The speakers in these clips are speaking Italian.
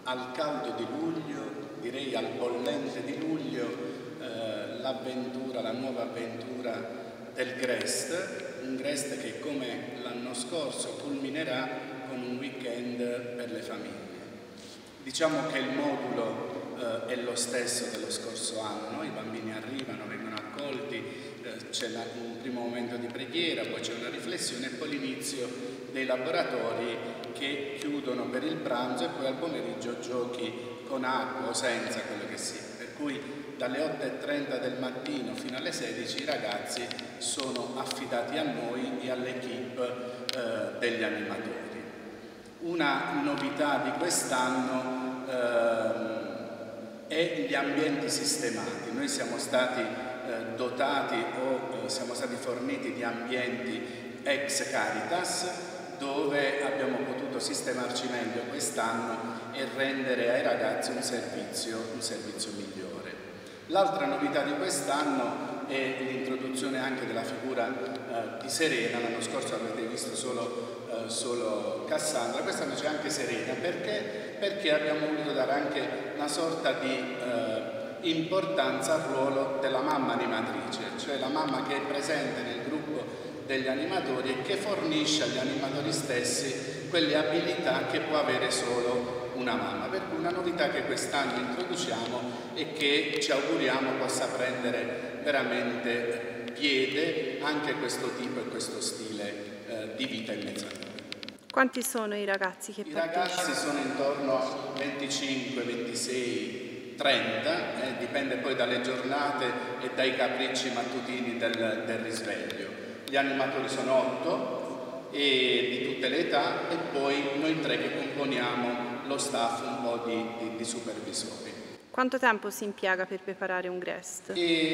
al caldo di luglio, direi al bollente di luglio, l'avventura, la nuova avventura del Grest, un Grest che come l'anno scorso culminerà con un weekend per le famiglie. Diciamo che il modulo è lo stesso dello scorso anno, i bambini arrivano, vengono accolti, c'è un primo momento di preghiera, poi c'è una riflessione e poi l'inizio dei laboratori che chiudono per il pranzo e poi al pomeriggio giochi con acqua o senza, quello che sia. Per cui dalle 8:30 del mattino fino alle 16 i ragazzi sono affidati a noi e all'equipe degli animatori. Una novità di quest'anno è gli ambienti sistemati. Noi siamo stati dotati o siamo stati forniti di ambienti ex Caritas, dove abbiamo potuto sistemarci meglio quest'anno e rendere ai ragazzi un servizio migliore. L'altra novità di quest'anno è l'introduzione anche della figura di Serena. L'anno scorso avete visto solo Cassandra, quest'anno c'è anche Serena. Perché abbiamo voluto dare anche una sorta di importanza al ruolo della mamma animatrice, cioè la mamma che è presente nel gruppo degli animatori e che fornisce agli animatori stessi quelle abilità che può avere solo una mamma. Per cui una novità che quest'anno introduciamo e che ci auguriamo possa prendere veramente piede anche questo tipo e questo stile di vita in mezzo a noi. Quanti sono i ragazzi che partecipano? I ragazzi sono intorno a 25, 26, 30, dipende poi dalle giornate e dai capricci mattutini del risveglio. Gli animatori sono 8 e di tutte le età e poi noi 3 che componiamo lo staff un po' di supervisori. Quanto tempo si impiega per preparare un Grest?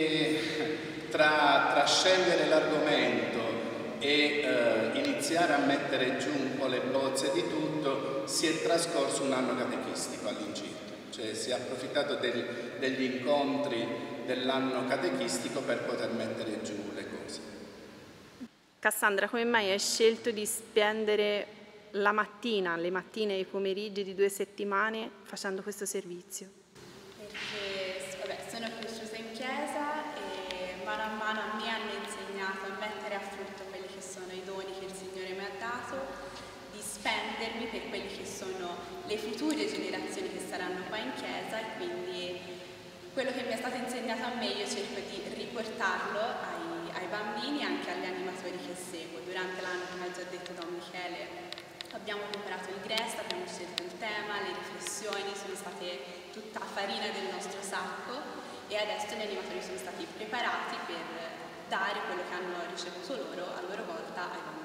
Tra scegliere l'argomento e iniziare a mettere giù un po' le bozze di tutto si è trascorso un anno catechistico all'incirca, cioè si è approfittato degli incontri dell'anno catechistico per poter mettere giù le cose. Cassandra, come mai hai scelto di spendere le mattine e i pomeriggi di 2 settimane facendo questo servizio? Perché sono cresciuta in chiesa e mano a mano mi hanno insegnato a mettere a frutto quelli che sono i doni che il Signore mi ha dato, di spendermi per quelle che sono le future generazioni che saranno qua in chiesa, e quindi quello che mi è stato insegnato a me io cerco di riportarlo ai bambini e anche agli animatori che seguo. Durante l'anno, come ha già detto Don Michele, abbiamo preparato il Grest, abbiamo scelto il tema, le riflessioni sono state tutta farina del nostro sacco e adesso gli animatori sono stati preparati per dare quello che hanno ricevuto loro a loro volta ai bambini.